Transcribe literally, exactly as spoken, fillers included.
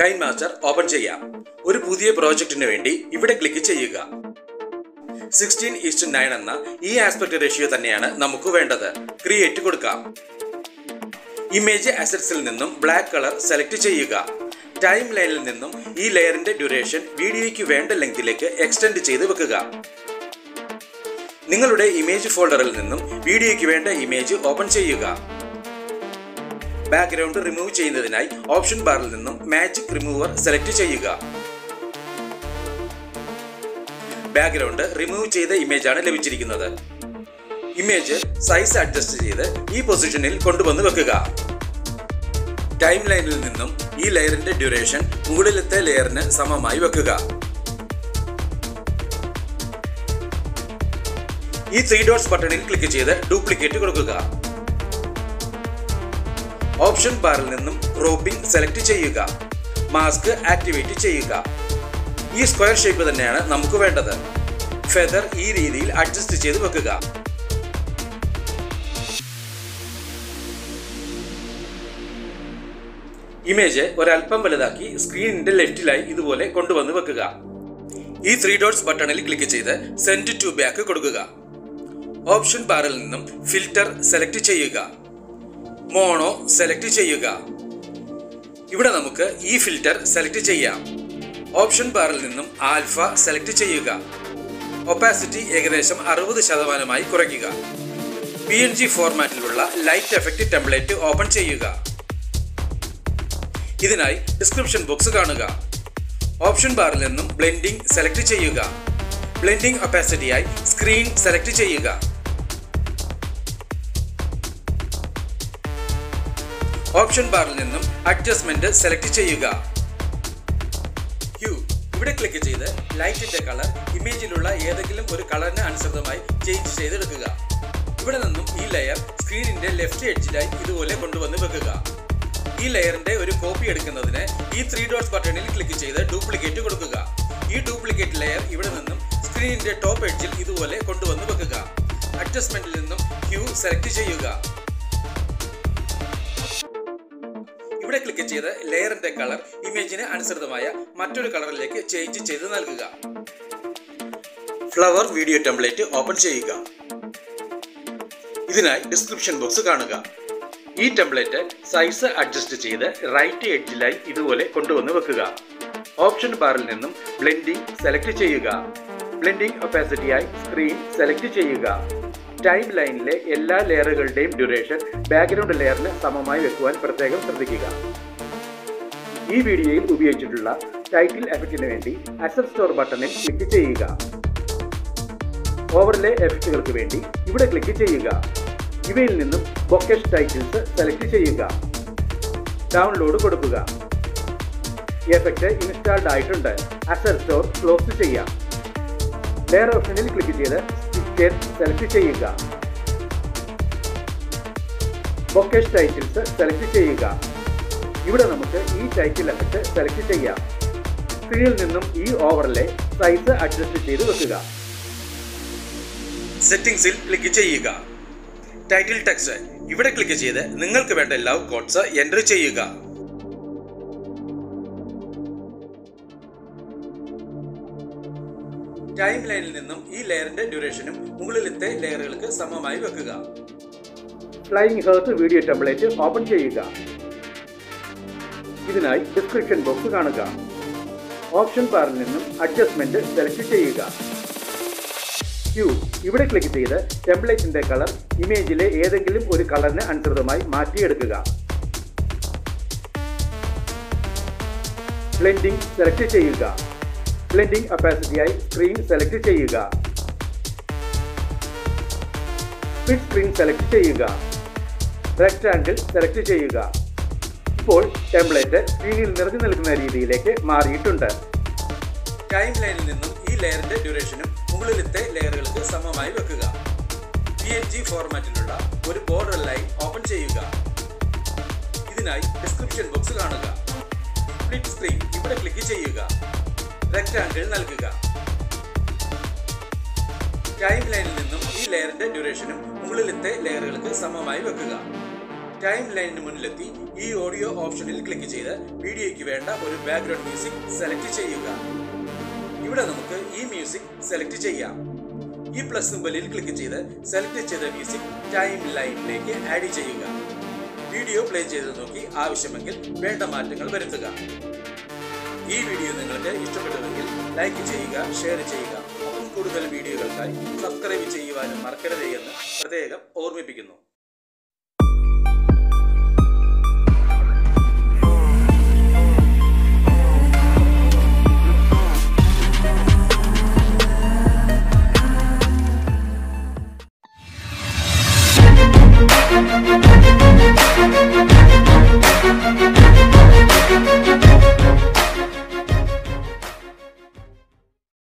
KineMaster open ചെയ്യാം. ഒരു പുതിയ പ്രോജക്റ്റിന് വേണ്ടി ഇവിടെ ക്ലിക്ക് ചെയ്യുക. സിക്സ്റ്റീൻ ഈസ്റ്റ് നയൻ എന്ന ഈ ആസ്പെക്ട് റേഷ്യോ തന്നെയാണ് നമുക്ക് വേണ്ടത്. ക്രിയേറ്റ് കൊടുക്കാം. ഇമേജ് അസറ്റ്സിൽ നിന്നും ബ്ലാക്ക് കളർ സെലക്ട് ചെയ്യുക. ടൈം ലൈനിൽ നിന്നും ഈ ലെയറിന്റെ ഡ്യൂറേഷൻ വീഡിയോയ്ക്ക് വേണ്ട ലെങ്തിലേക്ക് എക്സ്റ്റെൻഡ് ചെയ്ത് വെക്കുക. നിങ്ങളുടെ ഇമേജ് ഫോൾഡറിൽ നിന്നും വീഡിയോയ്ക്ക് വേണ്ട ഇമേജ് ഓപ്പൺ ചെയ്യുക. ബാക്ക്ഗ്രൗണ്ട് റിമൂവ് ചെയ്യുന്നതിനായി ഓപ്ഷൻ ബാറിൽ നിന്നും മാജിക് റിമൂവർ സെലക്ട് ചെയ്യുക. ബാക്ക്ഗ്രൗണ്ട് റിമൂവ് ചെയ്ത ഇമേജ് ആണ് ലഭിച്ചിരിക്കുന്നത്. ഇമേജ് സൈസ് അഡ്ജസ്റ്റ് ചെയ്ത് ഈ പൊസിഷനിൽ കൊണ്ടുവന്ന് വെക്കുക. ടൈം ലൈനിൽ നിന്നും ഈ ലെയറിന്റെ ഡ്യൂറേഷൻ മുകളിലത്തെ ലെയറിന് സമമായി വെക്കുക. ഈ ത്രീ ഡോട്ട്സ് ബട്ടണിൽ ക്ലിക്ക് ചെയ്ത് ഡ്യൂപ്ലിക്കേറ്റ് കൊടുക്കുക. ഓപ്ഷൻ ബാറിൽ നിന്നും ക്രോപ്പിംഗ് സെലക്ട് ചെയ്യുക. മാസ്ക് ആക്ടിവേറ്റ് ചെയ്യുക. ഈ സ്ക്വയർ ഷേപ്പ് തന്നെയാണ് നമുക്ക് വേണ്ടത്. ഫെദർ ഈ രീതിയിൽ അഡ്ജസ്റ്റ് ചെയ്ത് വെക്കുക. ഇമേജ് ഒരല്പം വലുതാക്കി സ്ക്രീനിന്റെ ലെഫ്റ്റിലായി ഇതുപോലെ കൊണ്ടുവന്ന് വെക്കുക. ഈ ത്രീ ഡോട്ട്സ് ബട്ടണിൽ ക്ലിക്ക് ചെയ്ത് സെൻഡ് ടു ബാക്ക് കൊടുക്കുക. ഓപ്ഷൻ ബാറിൽ നിന്നും ഫിൽറ്റർ സെലക്ട് ചെയ്യുക. മോണോ സെലക്ട് ചെയ്യുക. ഇവിടെ നമുക്ക് ഈ ഫിൽറ്റർ സെലക്ട് ചെയ്യാം. ഓപ്ഷൻ ബാറിൽ നിന്നും ആൽഫ സെലക്ട് ചെയ്യുക. ഒപ്പാസിറ്റി ഏകദേശം അറുപത് ശതമാനമായി കുറയ്ക്കുക. പി എൻ ജി ഫോർമാറ്റിലുള്ള ലൈറ്റ് എഫക്റ്റ് ടെംപ്ലേറ്റ് ഓപ്പൺ ചെയ്യുക. ഇതിനായി ഡിസ്ക്രിപ്ഷൻ ബോക്സ് കാണുക. ഓപ്ഷൻ ബാറിൽ നിന്നും ബ്ലെൻഡിംഗ് സെലക്ട് ചെയ്യുക. ബ്ലെൻഡിംഗ് ഒപ്പാസിറ്റിയായി സ്ക്രീൻ സെലക്ട് ചെയ്യുക. ഓപ്ഷൻ ബാറിൽ നിന്നും അഡ്ജസ്റ്റ്മെന്റ് സെലക്ട് ചെയ്യുക. ഹ്യൂ ഇവിടെ ക്ലിക്ക് ചെയ്ത് ലൈറ്റിന്റെ കളർ ഇമേജിലുള്ള ഏതെങ്കിലും ഒരു കളറിന് അനുസൃതമായി ചേഞ്ച് ചെയ്തെടുക്കുക. ഇവിടെ നിന്നും ഈ ലെയർ സ്ക്രീനിന്റെ ലെഫ്റ്റ് എഡ്ജിലായി ഇതുപോലെ കൊണ്ടുവന്ന് വെക്കുക. ഈ ലെയറിന്റെ ഒരു കോപ്പി എടുക്കുന്നതിന് ഈ ത്രീ ഡോട്ട്സ് ബട്ടണിൽ ക്ലിക്ക് ചെയ്ത് ഡ്യൂപ്ലിക്കേറ്റ് കൊടുക്കുക. ഈ ഡ്യൂപ്ലിക്കേറ്റ് ലെയർ ഇവിടെ നിന്നും സ്ക്രീനിന്റെ ടോപ്പ് എഡ്ജിൽ ഇതുപോലെ കൊണ്ടുവന്ന് വെക്കുക. അഡ്ജസ്റ്റ്മെന്റിൽ നിന്നും ഹ്യൂ സെലക്ട് ചെയ്യുക. ഇവിടെ ക്ലിക്ക് ചെയ്ത് ലെയറിന്റെ കളർ ഇമേജിന് അനുസൃതമായ മറ്റൊരു കളറിലേക്ക് ചേഞ്ച് ചെയ്ത് നൽകുക. ഫ്ലവർ വീഡിയോ ടെംപ്ലേറ്റ് ഓപ്പൺ ചെയ്യുക. ഇതിനായി ഡിസ്ക്രിപ്ഷൻ ബോക്സ് കാണുക. ഈ ടെംപ്ലേറ്റ് സൈസ് അഡ്ജസ്റ്റ് ചെയ്ത് റൈറ്റ് എഡ്ജിലായി ഇതുപോലെ കൊണ്ടുവന്ന് വെക്കുക. ഓപ്ഷൻ ബാറിൽ നിന്നും ബ്ലെൻഡിംഗ് സെലക്ട് ചെയ്യുക. ബ്ലെൻഡിംഗ് ഒപ്പാസിറ്റിയായി സ്ക്രീൻ സെലക്ട് ചെയ്യുക. ടൈം ലൈനിലെ എല്ലാ ലെയറുകളുടെയും ഡ്യൂറേഷൻ ബാക്ക്ഗ്രൗണ്ട് ലെയറിന് സമമായി വെക്കുവാൻ പ്രത്യേകം ശ്രദ്ധിക്കുക. ഈ വീഡിയോയിൽ ഉപയോഗിച്ചിട്ടുള്ള ടൈറ്റിൽ എഫക്റ്റിന് വേണ്ടി അസറ്റ് സ്റ്റോർ ബട്ടണിൽ ക്ലിക്ക് ചെയ്യുക. ഓവർലേ എഫക്റ്റുകൾക്ക് വേണ്ടി ഇവിടെ ക്ലിക്ക് ചെയ്യുക. ഇവയിൽ നിന്നും ബൊക്കേഷ് ടൈറ്റിൽസ് സെലക്ട് ചെയ്യുക. ഡൗൺലോഡ് കൊടുക്കുക. എഫക്റ്റ് ഇൻസ്റ്റാൾഡ് ആയിട്ടുണ്ട്. അസറ്റ് സ്റ്റോർ ക്ലോസ് ചെയ്യാം. ലെയർ ഓപ്ഷനിൽ ക്ലിക്ക് ചെയ്ത് സെലക്ട് ചെയ്യുക. ബൊക്കേഷ് ടൈറ്റിൽസ് സെലക്ട് ചെയ്യുക. ഇവിടെ നമുക്ക് ഈ ടൈറ്റിൽ എഫക്റ്റ് സെലക്ട് ചെയ്യാം. സ്ക്രീനിൽ നിന്നും ഈ ഓവർലേ സൈസ് അഡ്ജസ്റ്റ് ചെയ്ത് വെക്കുക. സെറ്റിംഗ്സിൽ ക്ലിക്ക് ചെയ്യുക. ടൈറ്റിൽ ടെക്സ്റ്റ് ഇവിടെ ക്ലിക്ക് ചെയ്ത് നിങ്ങൾക്ക് വേണ്ട ലവ് കോഡ്സ് എൻ്റർ ചെയ്യുക. ടൈം ലൈനിൽ നിന്നും ഈ ലെയറിന്റെ ഡ്യൂറേഷനും മുകളിലത്തെ ലെയറുകൾക്ക് സമമായി വെക്കുക. Flying heart video template open ചെയ്യുക. ഇതിനായി ഡിസ്ക്രിപ്ഷൻ ബോക്സ് കാണുക. ഓപ്ഷൻ ബാറിൽ നിന്നും അഡ്ജസ്റ്റ്മെന്റ് സെലക്ട് ചെയ്യുക. ഹ്യൂ ഇവിടെ ക്ലിക്ക് ചെയ്ത് ടെംപ്ലേറ്റിന്റെ കളർ ഇമേജിലെ ഏതെങ്കിലും ഒരു കളറിന് അനുസൃതമായി മാറ്റിയെടുക്കുക. ബ്ലെൻഡിംഗ് സെലക്ട് ചെയ്യുക. ബ്ലെൻഡിംഗ് ഒപ്പാസിറ്റിയായി സ്ക്രീൻ സെലക്ട് ചെയ്യുക. സ്പ്ലിറ്റ് സ്ക്രീൻ സെലക്ട് ചെയ്യുക. റെക്ടാങ്കിൾ സെലക്ട് ചെയ്യുക. ഇപ്പോൾ ടെംപ്ലേറ്റ് സ്ക്രീനിൽ നിറഞ്ഞു നിൽക്കുന്ന രീതിയിലേക്ക് മാറിയിട്ടുണ്ട്. ടൈം ലൈനിൽ നിന്നും ഈ ലെയറിന്റെ ഡ്യൂറേഷനും മുകളിലത്തെ ലെയറുകൾക്ക് സമമായി വെക്കുക. പി എൻ ജി ഫോർമാറ്റിലുള്ള ഒരു ബോർഡർ ലൈൻ ഓപ്പൺ ചെയ്യുക. ഇതിനായി ഡിസ്ക്രിപ്ഷൻ ബോക്സ് കാണുക. സ്പ്ലിറ്റ് സ്ക്രീൻ ഇവിടെ ക്ലിക്ക് ചെയ്യുക. റെക്ടാങ്കിൾ നൽകുക. ടൈം ലൈനിൽ നിന്നും ഈ ലെയറിന്റെ ഡ്യൂറേഷനും മുകളിലത്തെ ലെയറുകൾക്ക് സമമായി വെക്കുക. ടൈം ലൈനിന് മുന്നിലെത്തി ഈ ഓഡിയോ ഓപ്ഷനിൽ ക്ലിക്ക് ചെയ്ത് വീഡിയോയ്ക്ക് വേണ്ട ഒരു ബാക്ക്ഗ്രൗണ്ട് മ്യൂസിക് സെലക്ട് ചെയ്യുക. ഇവിടെ നമുക്ക് ഈ മ്യൂസിക് സെലക്ട് ചെയ്യാം. ഈ പ്ലസ് സിംബലിൽ ക്ലിക്ക് ചെയ്ത് സെലക്ട് ചെയ്ത മ്യൂസിക് ടൈം ലൈനിലേക്ക് ആഡ് ചെയ്യുക. വീഡിയോ പ്ലേ ചെയ്ത് നോക്കി ആവശ്യമെങ്കിൽ വേണ്ട മാറ്റങ്ങൾ വരുത്തുക. ഈ വീഡിയോ നിങ്ങൾക്ക് ഇഷ്ടപ്പെട്ടുവെങ്കിൽ ലൈക്ക് ചെയ്യുക, ഷെയർ ചെയ്യുക. ഒപ്പം കൂടുതൽ വീഡിയോകൾക്കായി സബ്സ്ക്രൈബ് ചെയ്യുവാനും മറക്കരുത് എന്ന് പ്രത്യേകം ഓർമ്മിപ്പിക്കുന്നു. Thank you.